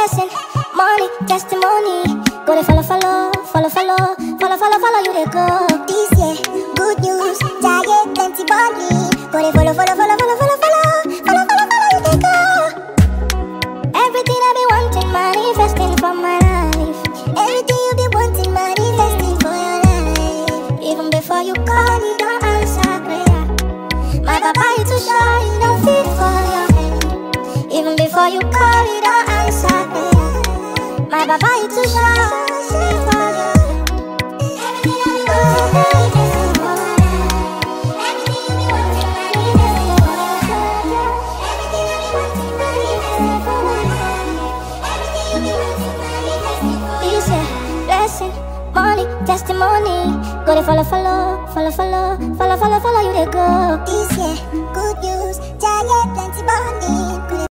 blessing, money, testimony. Go to follow, follow, follow, follow, follow, follow, follow, you they go. This year, good news, giant, plenty money. Go to follow, follow, follow, follow, follow, follow, follow, follow, follow, you they go. Everything I be wanting, manifesting for my life. Everything you be wanting, manifesting for your life. Even before you call, you don't answer prayer. My papa, you too shy, you don't fit for your hand. Even before you call, you don't answer prayer. My papa, you too shy, you don't fit for your hand. Everything I be wanting, manifesting for my life. Everything you be wanting, manifesting for my life. Everything I be wanting, manifesting for my life. Everything you be wanting, manifesting for my life. This year, blessing, money, testimony. Go to follow, follow, follow, follow, follow, follow, follow, you they go. This year, good news, giant.